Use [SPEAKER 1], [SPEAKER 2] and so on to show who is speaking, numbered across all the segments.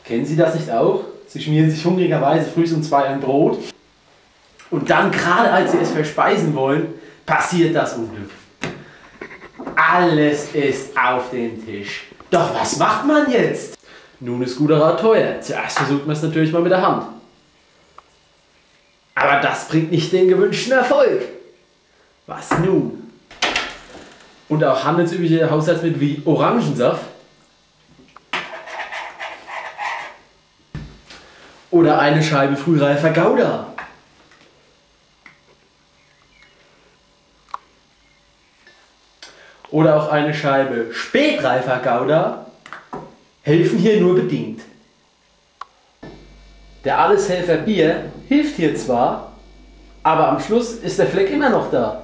[SPEAKER 1] Kennen Sie das nicht auch? Sie schmieren sich hungrigerweise früh um 2 ein Brot und dann, gerade als Sie es verspeisen wollen, passiert das Unglück. Alles ist auf den Tisch. Doch was macht man jetzt? Nun ist guter Rat teuer. Zuerst versucht man es natürlich mal mit der Hand. Aber das bringt nicht den gewünschten Erfolg. Was nun? Und auch handelsübliche Haushaltsmittel wie Orangensaft oder eine Scheibe frühreifer Gouda. Oder auch eine Scheibe spätreifer Gouda helfen hier nur bedingt. Der Alleshelfer Bier hilft hier zwar, aber am Schluss ist der Fleck immer noch da.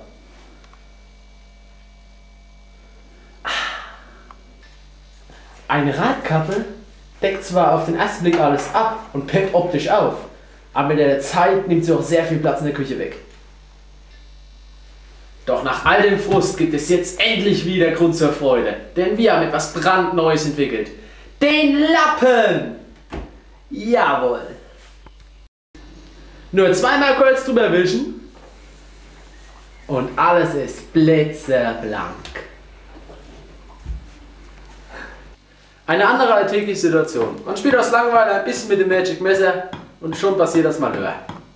[SPEAKER 1] Eine Radkappe deckt zwar auf den ersten Blick alles ab und peppt optisch auf, aber mit der Zeit nimmt sie auch sehr viel Platz in der Küche weg. Doch nach all dem Frust gibt es jetzt endlich wieder Grund zur Freude, denn wir haben etwas brandneues entwickelt. Den Lappen! Jawohl! Nur zweimal kurz drüber wischen und alles ist blitzeblank. Eine andere alltägliche Situation. Man spielt aus Langeweile ein bisschen mit dem Magic Messer und schon passiert das Malheur.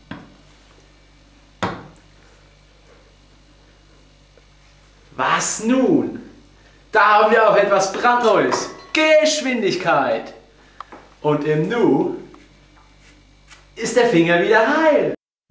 [SPEAKER 1] Was nun? Da haben wir auch etwas brandneues. Geschwindigkeit. Und im Nu ist der Finger wieder heil.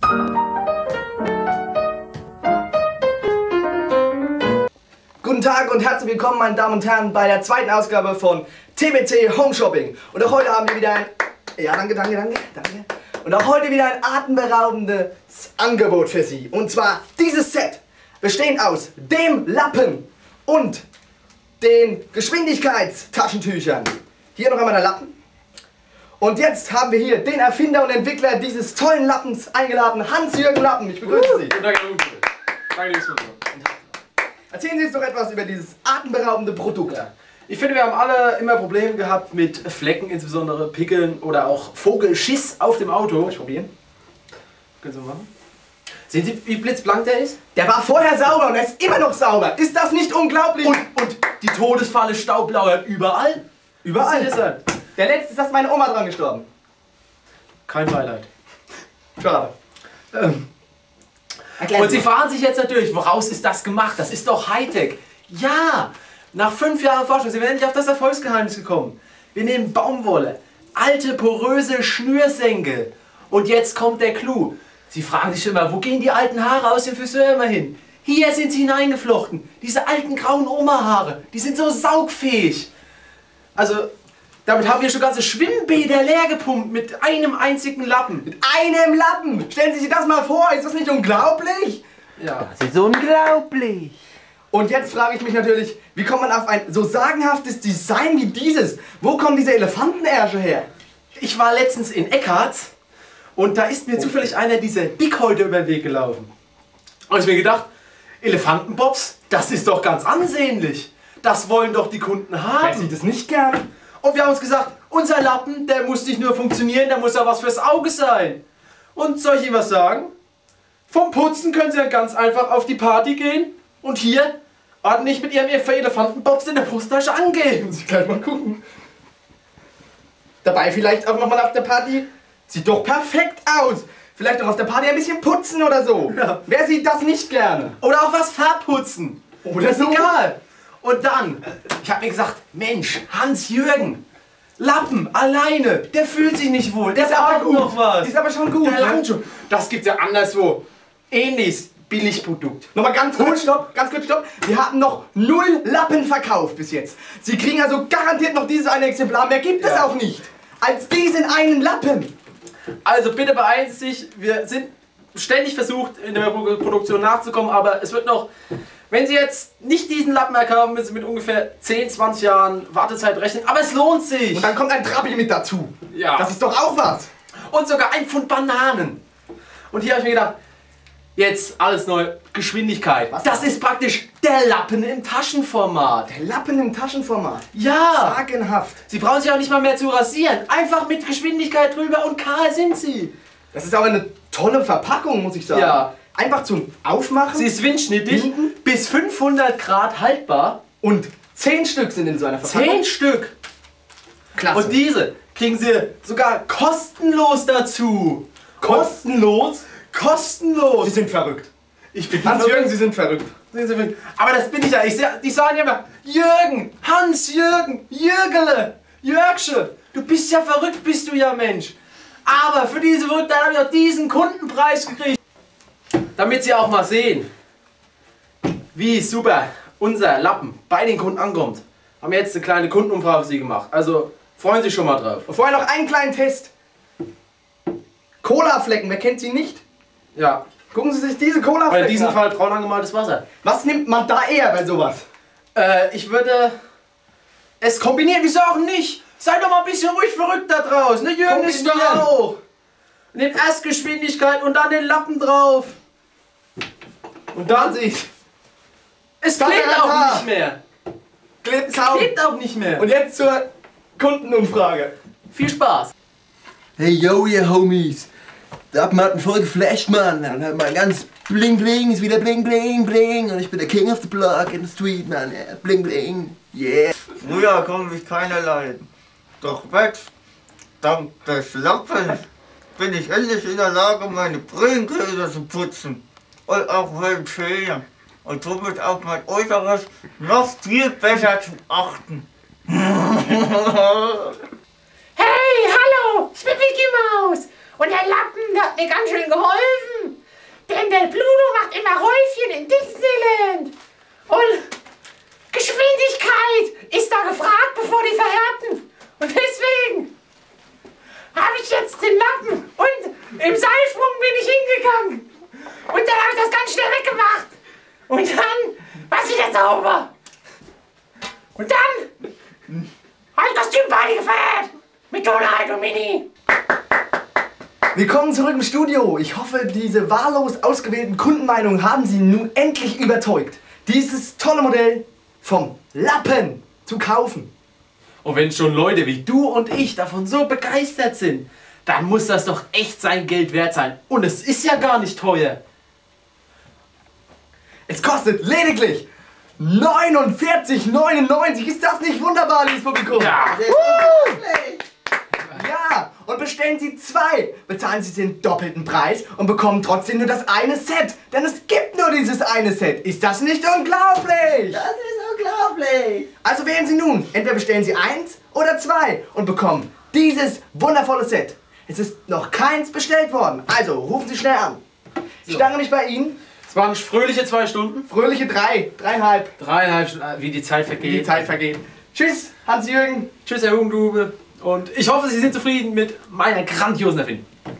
[SPEAKER 2] Guten Tag und herzlich willkommen, meine Damen und Herren, bei der zweiten Ausgabe von TBC Home Shopping. Und auch heute haben wir wieder ein... Ja, danke. Und auch heute wieder ein atemberaubendes Angebot für Sie. Und zwar dieses Set, bestehend aus dem Lappen und den Geschwindigkeitstaschentüchern. Hier noch einmal der Lappen. Und jetzt haben wir hier den Erfinder und Entwickler dieses tollen Lappens eingeladen, Hans-Jürgen Lappen. Ich begrüße Sie.
[SPEAKER 1] Guten Tag, Herr Unkel. Danke, liebes Sponsor.
[SPEAKER 2] Erzählen Sie uns doch etwas über dieses atemberaubende Produkt.
[SPEAKER 1] Ich finde, wir haben alle immer Probleme gehabt mit Flecken, insbesondere Pickeln oder auch Vogelschiss auf dem Auto.
[SPEAKER 2] Soll ich probieren?
[SPEAKER 1] Können Sie mal machen? Sehen Sie, wie blitzblank der ist?
[SPEAKER 2] Der war vorher sauber und er ist immer noch sauber. Ist das nicht unglaublich?
[SPEAKER 1] Und die Todesfalle Staublauer überall?
[SPEAKER 2] Überall.
[SPEAKER 1] Was soll das sein?
[SPEAKER 2] Der letzte ist, dass meine Oma dran gestorben.
[SPEAKER 1] Kein Beileid.
[SPEAKER 2] Schade.
[SPEAKER 1] Und Sie fragen sich jetzt natürlich, woraus ist das gemacht? Das ist doch Hightech. Ja, nach 5 Jahren Forschung sind wir endlich auf das Erfolgsgeheimnis gekommen. Wir nehmen Baumwolle, alte poröse Schnürsenkel. Und jetzt kommt der Clou. Sie fragen sich immer, wo gehen die alten Haare aus dem Friseur immer hin? Hier sind sie hineingeflochten. Diese alten grauen Oma-Haare, die sind so saugfähig. Also, damit haben wir schon ganze Schwimmbäder leer gepumpt mit einem einzigen Lappen.
[SPEAKER 2] Mit einem Lappen! Stellen Sie sich das mal vor, ist das nicht unglaublich?
[SPEAKER 1] Ja.
[SPEAKER 3] Das ist unglaublich.
[SPEAKER 2] Und jetzt frage ich mich natürlich, wie kommt man auf ein so sagenhaftes Design wie dieses? Wo kommen diese Elefantenärsche her?
[SPEAKER 1] Ich war letztens in Eckarts und da ist mir zufällig einer dieser Dickhäuter über den Weg gelaufen. Und ich mir gedacht, Elefantenbobs, das ist doch ganz ansehnlich. Das wollen doch die Kunden
[SPEAKER 2] Wer
[SPEAKER 1] haben.
[SPEAKER 2] sieht es nicht gern?
[SPEAKER 1] Und wir haben uns gesagt, unser Lappen, der muss nicht nur funktionieren, der muss auch was fürs Auge sein. Und soll ich Ihnen was sagen? Vom Putzen können Sie dann ganz einfach auf die Party gehen und hier ordentlich mit Ihrem Elefantenbobs in der Brusttasche angehen.
[SPEAKER 2] Muss ich gleich mal gucken. Dabei vielleicht auch nochmal auf der Party. Sieht doch perfekt aus. Vielleicht auch auf der Party ein bisschen putzen oder so.
[SPEAKER 1] Ja.
[SPEAKER 2] Wer sieht das nicht gerne?
[SPEAKER 1] Oder auch was verputzen.
[SPEAKER 2] Oder so.
[SPEAKER 1] Egal. Und dann, ich habe mir gesagt, Mensch, Hans-Jürgen, Lappen, alleine, der fühlt sich nicht wohl, der braucht noch was.
[SPEAKER 2] Ist aber schon gut.
[SPEAKER 1] Der langt schon. Das gibt's ja anderswo. Ähnliches Billigprodukt.
[SPEAKER 2] Nochmal ganz kurz, stopp, ganz kurz, stopp. Wir hatten noch 0 Lappen verkauft bis jetzt. Sie kriegen also garantiert noch dieses eine Exemplar, mehr gibt es
[SPEAKER 1] Ja.
[SPEAKER 2] auch nicht. Als diesen einen Lappen.
[SPEAKER 1] Also bitte beeilen Sie sich, wir sind ständig versucht, in der Produktion nachzukommen, aber es wird noch, wenn Sie jetzt nicht diesen Lappen erkaufen, müssen Sie mit ungefähr 10, 20 Jahren Wartezeit rechnen, aber es lohnt sich.
[SPEAKER 2] Und dann kommt ein Trabi mit dazu.
[SPEAKER 1] Ja.
[SPEAKER 2] Das ist doch auch was.
[SPEAKER 1] Und sogar ein Pfund Bananen. Und hier habe ich mir gedacht, Jetzt alles neu. Geschwindigkeit.
[SPEAKER 2] Was?
[SPEAKER 1] Das ist praktisch der Lappen im Taschenformat.
[SPEAKER 2] Der Lappen im Taschenformat.
[SPEAKER 1] Ja.
[SPEAKER 2] Sagenhaft.
[SPEAKER 1] Sie brauchen sich auch nicht mal mehr zu rasieren. Einfach mit Geschwindigkeit drüber und kahl sind sie.
[SPEAKER 2] Das ist aber eine tolle Verpackung, muss ich sagen.
[SPEAKER 1] Ja.
[SPEAKER 2] Einfach zum Aufmachen.
[SPEAKER 1] Sie ist windschnittig, bis 500 Grad haltbar.
[SPEAKER 2] Und 10 Stück sind in so einer Verpackung.
[SPEAKER 1] 10 Stück.
[SPEAKER 2] Klasse.
[SPEAKER 1] Und diese kriegen Sie sogar kostenlos dazu.
[SPEAKER 2] Kostenlos?
[SPEAKER 1] Kostenlos.
[SPEAKER 2] Sie sind verrückt.
[SPEAKER 1] Ich bin
[SPEAKER 2] Hans-Jürgen, Sie sind verrückt.
[SPEAKER 1] Aber das bin ich ja. Die sagen ja immer, Jürgen, Hans-Jürgen, Jürgele, Jörgsche. Du bist ja verrückt, bist du ja, Mensch. Aber für diese Verrücktheit habe ich auch diesen Kundenpreis gekriegt. Damit Sie auch mal sehen, wie super unser Lappen bei den Kunden ankommt, haben wir jetzt eine kleine Kundenumfrage für Sie gemacht. Also freuen Sie sich schon mal drauf.
[SPEAKER 2] Und vorher noch einen kleinen Test. Cola-Flecken, wer kennt sie nicht?
[SPEAKER 1] Ja.
[SPEAKER 2] Gucken Sie sich diese Cola-Flecken
[SPEAKER 1] In diesem
[SPEAKER 2] an.
[SPEAKER 1] Fall braun angemaltes Wasser.
[SPEAKER 2] Was nimmt man da eher bei sowas?
[SPEAKER 1] Ich würde es kombinieren. Wieso auch nicht? Seid doch mal ein bisschen ruhig verrückt da draußen. Ne, Jürgen ist
[SPEAKER 2] Kombinieren.
[SPEAKER 1] da auch. Nehmt erst Geschwindigkeit und dann den Lappen drauf. Und dann
[SPEAKER 2] sich.
[SPEAKER 1] es klebt auch nicht mehr.
[SPEAKER 2] Klebt
[SPEAKER 1] Es
[SPEAKER 2] kaum.
[SPEAKER 1] klebt auch nicht mehr.
[SPEAKER 2] Und jetzt zur Kundenumfrage.
[SPEAKER 1] Viel Spaß.
[SPEAKER 3] Hey yo, ihr Homies! Der Lappen hat mich voll geflasht, Mann! Und hat mal ganz bling bling, ist wieder bling bling bling. Und ich bin der King of the Block in the Street, Mann. Yeah. Bling bling, yeah!
[SPEAKER 4] Früher konnte mich keiner leiden. Doch jetzt, dank des Lappens, bin ich endlich in der Lage, meine Brillengläser zu putzen. Und auch meinen Zähne. Und somit auf mein Äußeres noch viel besser zu achten.
[SPEAKER 5] Hey, hallo, ich bin Mickey Maus. Und der Lappen, der hat mir ganz schön geholfen. Denn der Pluto macht immer Häufchen in Disneyland. Und Geschwindigkeit ist da gefragt, bevor die verhärten. Und deswegen habe ich jetzt den Lappen. Und im Seilsprung bin ich hingegangen. Und dann habe ich das ganz schnell weggemacht. Und dann war es wieder sauber. Und dann habe ich Kostümparty gefeiert. Mit Donald und Mini.
[SPEAKER 2] Willkommen zurück im Studio. Ich hoffe, diese wahllos ausgewählten Kundenmeinungen haben Sie nun endlich überzeugt, dieses tolle Modell vom Lappen zu kaufen.
[SPEAKER 1] Und wenn schon Leute wie du und ich davon so begeistert sind, dann muss das doch echt sein Geld wert sein. Und es ist ja gar nicht teuer.
[SPEAKER 2] Es kostet lediglich 49,99. Ist das nicht wunderbar, liebes Publikum?
[SPEAKER 1] Ja.
[SPEAKER 2] Ja, und bestellen Sie 2, bezahlen Sie den doppelten Preis und bekommen trotzdem nur das eine Set. Denn es gibt nur dieses eine Set. Ist das nicht unglaublich?
[SPEAKER 3] Das ist unglaublich!
[SPEAKER 2] Also wählen Sie nun, entweder bestellen Sie 1 oder 2 und bekommen dieses wundervolle Set. Es ist noch keins bestellt worden, also rufen Sie schnell an. Ich danke mich bei Ihnen.
[SPEAKER 1] Es waren fröhliche 2 Stunden.
[SPEAKER 2] Fröhliche 3, 3,5,
[SPEAKER 1] 3,5 Stunden, wie die Zeit vergeht.
[SPEAKER 2] wie die Zeit vergeht. Tschüss, Hans-Jürgen.
[SPEAKER 1] Tschüss, Herr Hugendube. Und ich hoffe, Sie sind zufrieden mit meiner grandiosen Erfindung.